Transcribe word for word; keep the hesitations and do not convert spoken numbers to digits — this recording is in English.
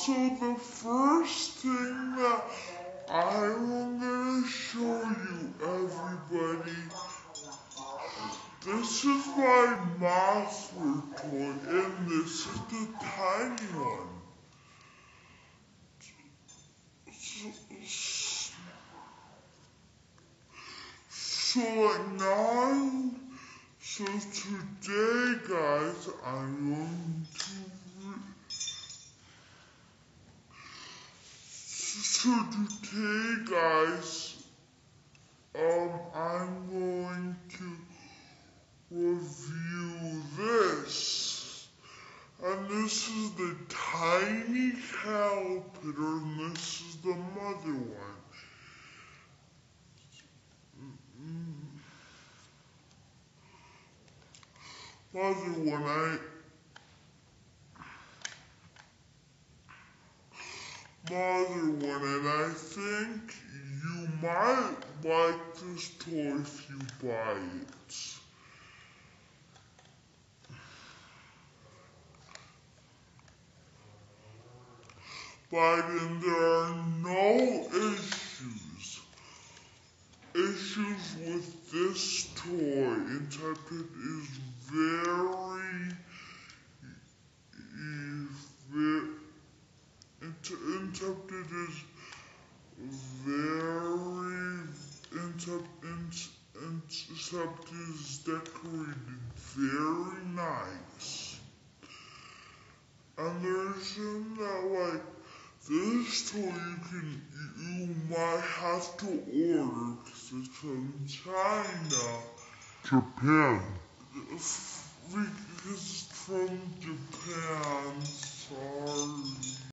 So the first thing that I'm gonna show you, everybody, this is my Mothra toy, and this is the tiny one. So, like now, so today, guys, I'm going to. So today, guys, um, I'm going to review this. And this is the tiny caterpillar, and this is the mother one. Mother one, I mother one, and I think you might like this toy if you buy it. But then there are no issues. Issues with this toy, except it is very, very, except it is very, except, except it is decorated very nice. And there's in that, like, this toy you can, you might have to order because it's from China. Japan. Because it's from Japan, sorry.